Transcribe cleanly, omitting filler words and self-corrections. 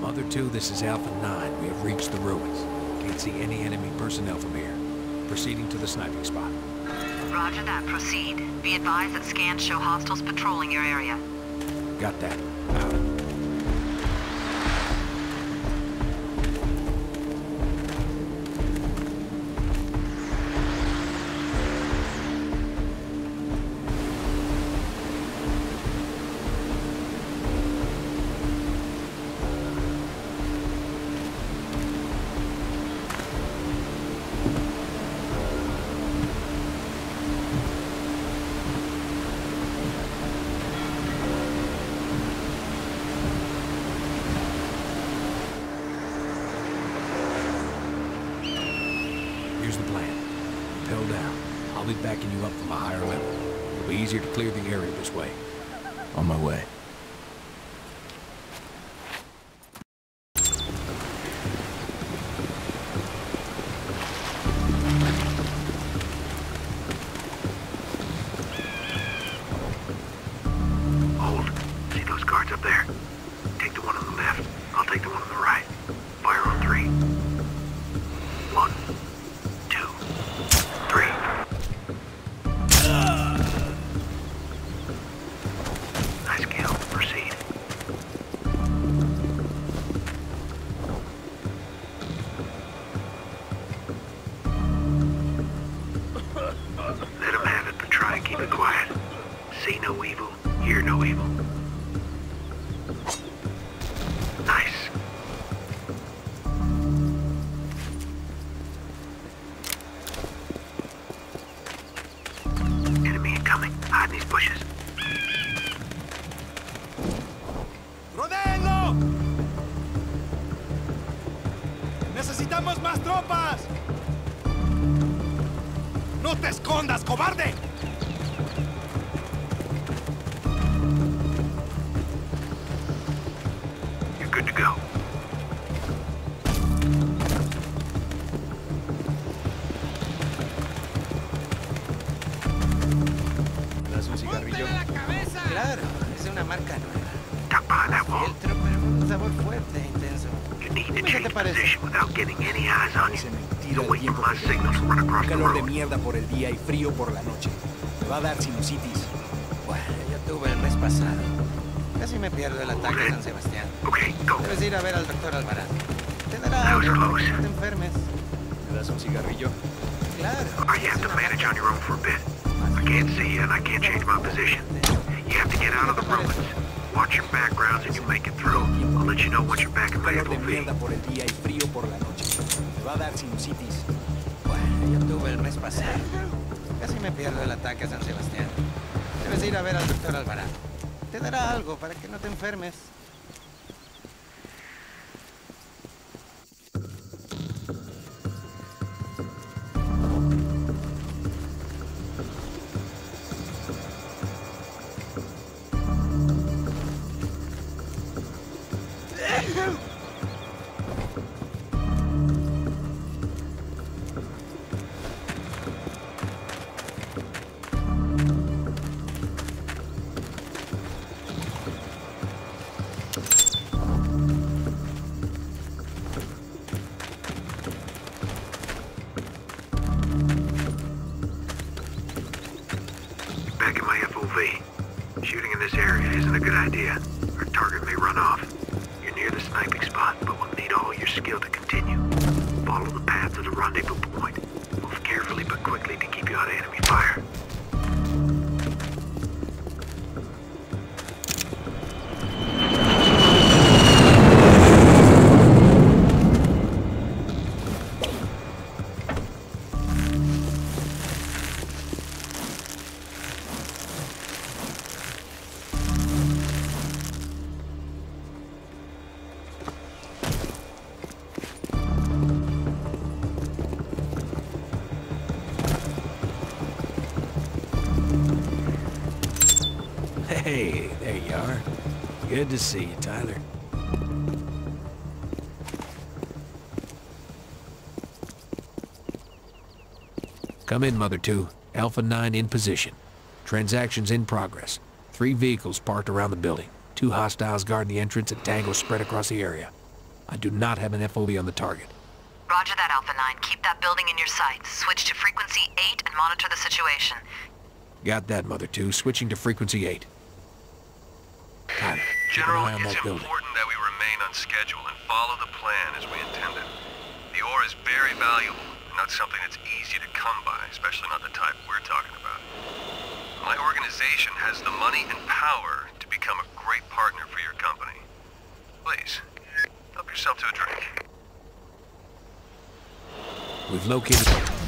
Mother 2, this is Alpha 9. We have reached the ruins. Can't see any enemy personnel from here. Proceeding to the sniping spot. Roger that. Proceed. Be advised that scans show hostiles patrolling your area. Got that. Out. Here's the plan. Rappel down. I'll be backing you up from a higher level. It'll be easier to clear the area this way. On my way. Hold. See those guards up there? Take the one on the left. I'll take the one on the right. Fire on 3. 1, 2, 3. Nice kill. Proceed. Let him have it, but try and keep it quiet. See no evil, hear no evil. Nice. Enemy incoming. Hide in these bushes. ¡Rodéenlo! ¡Necesitamos más tropas! ¡No te escondas, cobarde! You're good to go. ¿Me das un cigarrillo? Claro, es una marca nueva. Tuck behind that wall. Fieltro, pero con un sabor fuerte e intenso. You need to Dime qué change te parece. position without getting any eyes on you. Parece mentira You'll el wait for tiempo my que signal to run across the calor de road. mierda por el día y frío por la noche. Me va a dar sinusitis. Bueno, yo tuve el mes pasado. Casi me pierdo el ataque a San Sebastián. Okay, go. Debes ir a ver al doctor Alvarado. Te dará That was algo para close. que no te enfermes. ¿Me das un cigarrillo? Claro. Or you have to manage on your own for a bit. I can't see you and I can't change my position. You have to get out of the ruins. Watch your backgrounds and you'll make it through. I'll let you know once you're back in my Calor de FOV. mierda por el día y frío por la noche. Me va a dar sinusitis. Bueno, yo tuve el mes pasado. Casi me pierdo el ataque a San Sebastián. Debes ir a ver al doctor Alvarado. Te dará algo para que no te enfermes. Back in my FOV. Shooting in this area isn't a good idea. Our target may run off. You're near the sniping spot, but we'll need all your skill to continue. Follow the path to the rendezvous point. Move carefully but quickly to keep you out of enemy fire. Hey, there you are. Good to see you, Tyler. Come in, Mother 2. Alpha 9 in position. Transactions in progress. 3 vehicles parked around the building. 2 hostiles guarding the entrance and tangos spread across the area. I do not have an FOV on the target. Roger that, Alpha 9. Keep that building in your sights. Switch to frequency 8 and monitor the situation. Got that, Mother 2. Switching to frequency 8. Tyler, keep an General, eye on it's that building. important that we remain on schedule and follow the plan as we intended. The ore is very valuable, not something that's easy to come by, especially not the type we're talking about. My organization has the money and power to become a great partner for your company. Please, help yourself to a drink. We've located...